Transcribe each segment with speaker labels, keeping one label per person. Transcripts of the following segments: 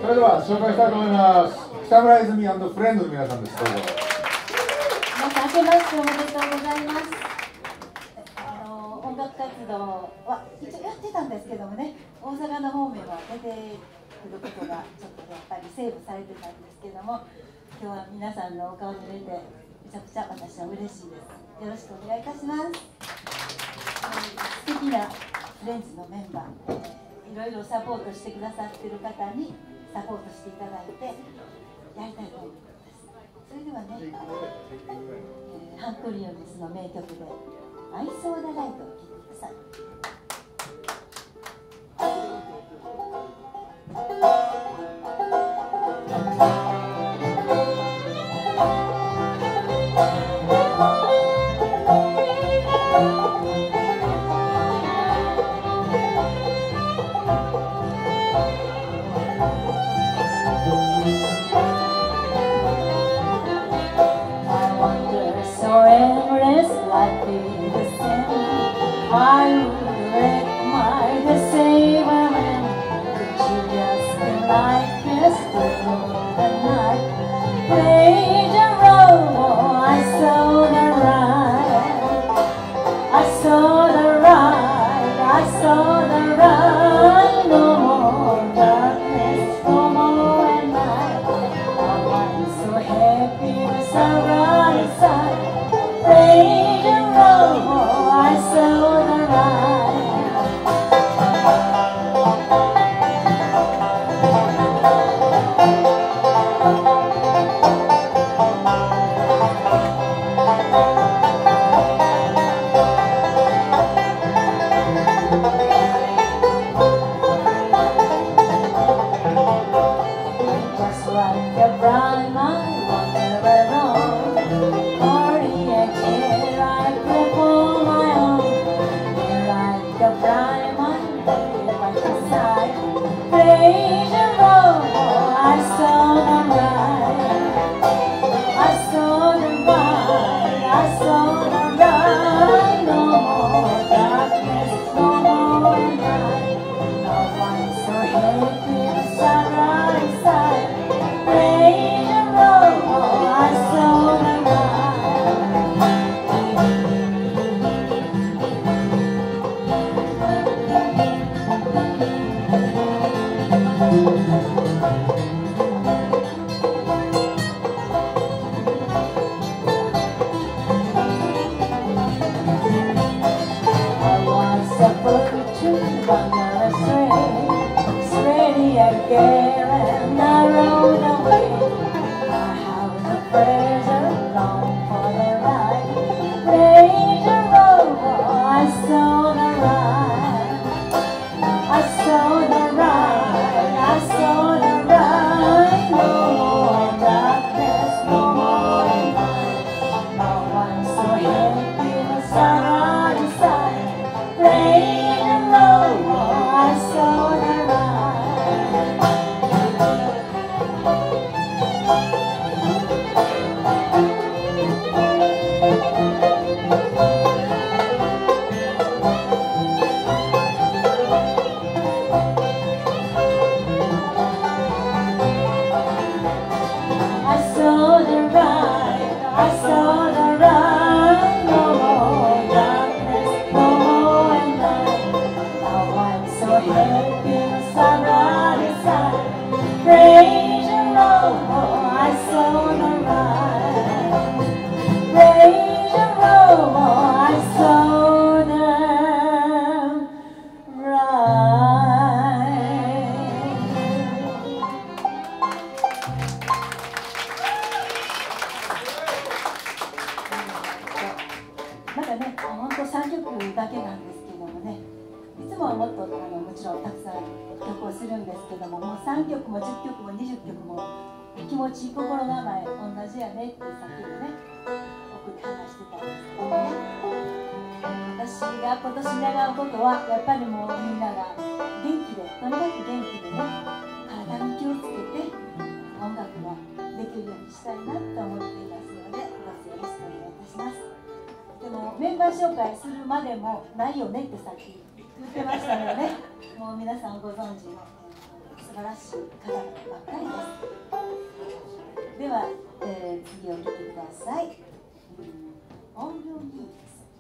Speaker 1: それでは紹介したいと思います。北村泉&フレンドの皆さんです。どうぞ。
Speaker 2: 皆さん、明けましておめでとうございます。音楽活動は一応やってたんですけどもね、大阪の方面は出てくることがちょっとやっぱりセーブされてたんですけども、今日は皆さんのお顔に出てめちゃくちゃ私は嬉しいです。よろしくお願いいたします。素敵なフレンズのメンバー、いろいろサポートしてくださっている方にサポートしていただいてやりたいと思います。それではね、ハンクリオネスの名曲で「I Saw the Light」を聴いてください。 ないよねってさっき言ってましたよね。もう皆さんご存知の素晴らしい方々ばっかりです。では、次を聴いてください。All Your Needs。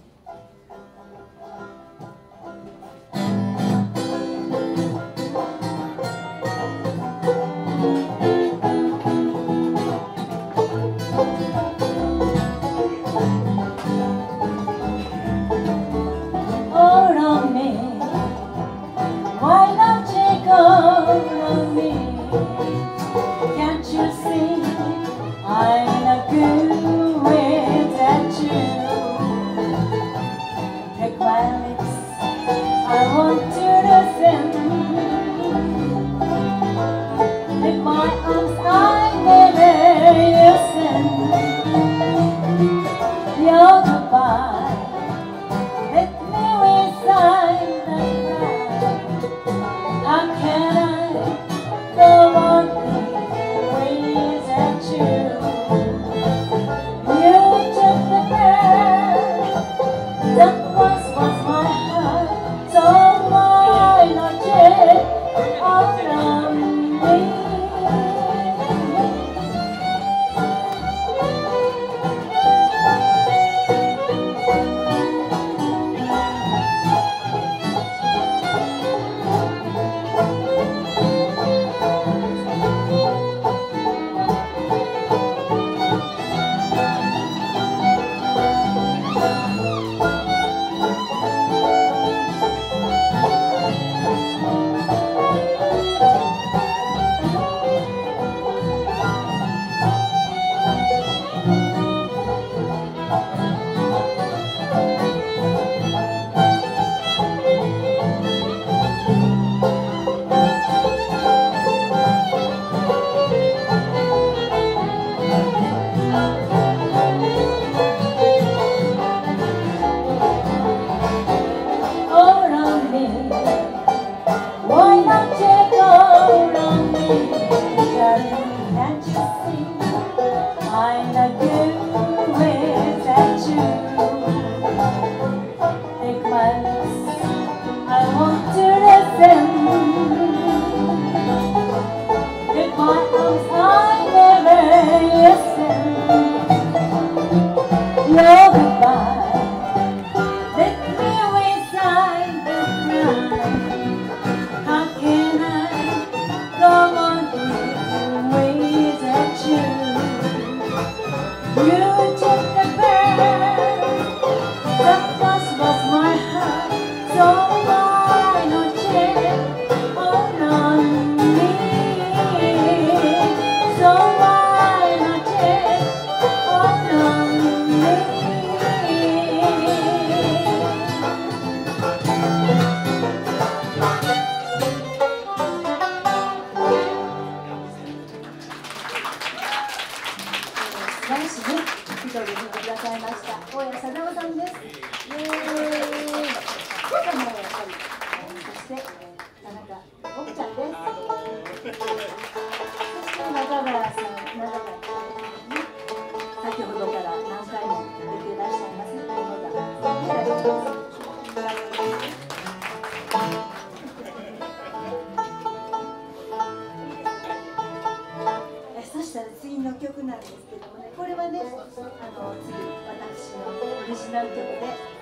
Speaker 2: そしたら次の曲なんですけどもね、これはね、次私のオリジナル曲で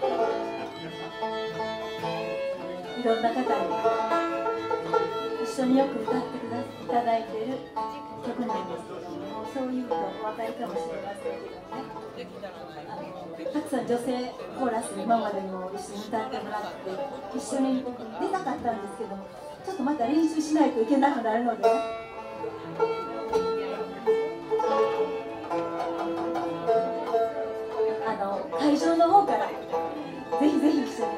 Speaker 2: いろんな方に一緒によく歌っていただいている曲なんですけども、そういうとお分かりかもしれませんけどね、たくさん女性コーラスに今までも一緒に歌ってもらって一緒に出たかったんですけども、ちょっとまた練習しないといけなくなるのでね、会場の方からぜひぜひ一緒に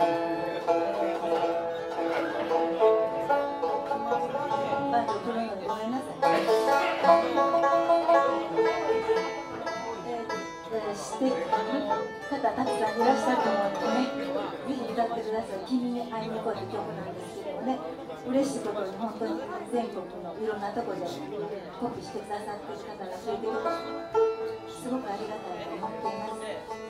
Speaker 2: バンドを組むのでごめんなさい。知ってる方たくさんいらっしゃると思うのでね、ぜひ歌ってください。君に会いに行こうという曲なんですけどもね、嬉しいことに本当に全国のいろんなところでコピーしてくださっている方が増えてきてすごくありがたいと思っています。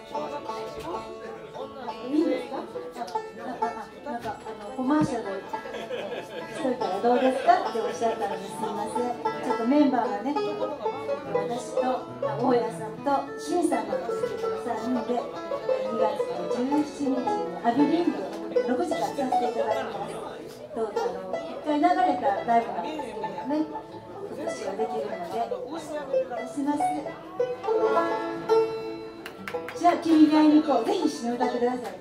Speaker 2: いいんですか？なんかコマーシャルしといたらどうですかっておっしゃったのですみません。ちょっとメンバーがね、私と大家さんとシンさんなんですけども、3人で2月の17日にアビリング6時からさせていただきます。どうぞ1回流れたライブなんですけどもね、今年はできるのでお願いします。じゃあ君に会いに行こう。ぜひ一緒に歌ってくださいね。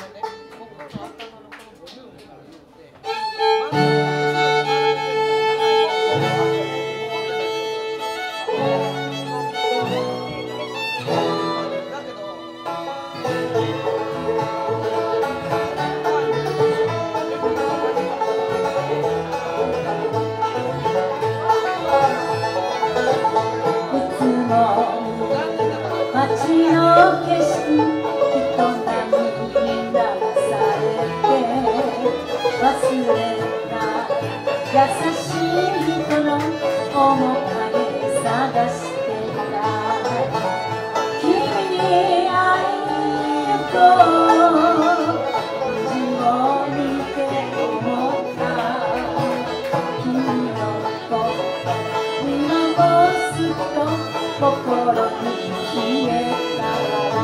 Speaker 2: 街の景色、人波に流されて忘れた優しい人の面影探していた。君に会いに行こう。虹を見て思った君の声今もすっと心に消えたら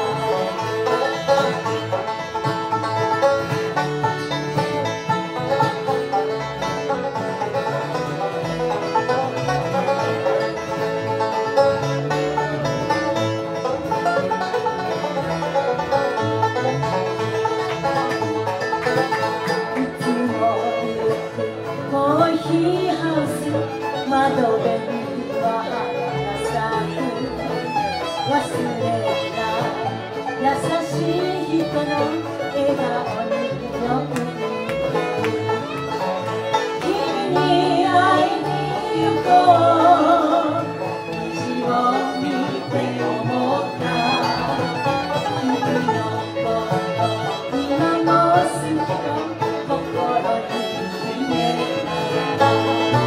Speaker 2: いつも行くコーヒーハウス窓辺には花が咲く。忘れた優しい人の笑顔によく似てる。君に会いに行こう。虹を見て思った君のこと今もすっと心に秘めながら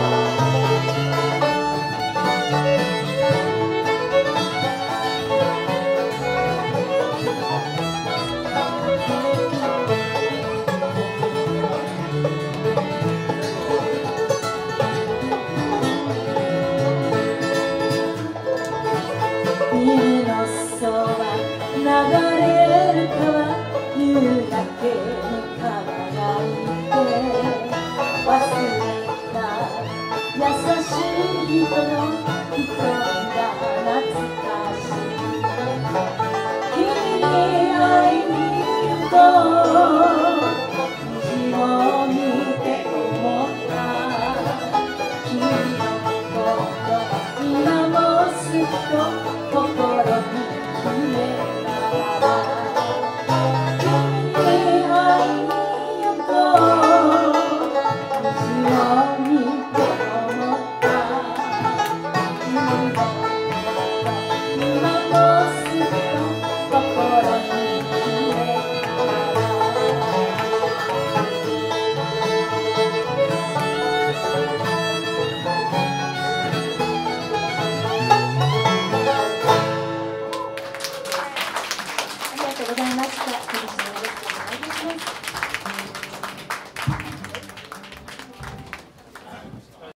Speaker 2: 家のそば流れる川夕焼けに輝いて忘れた優しい人の瞳が懐かしい。君に会いに行こう。虹を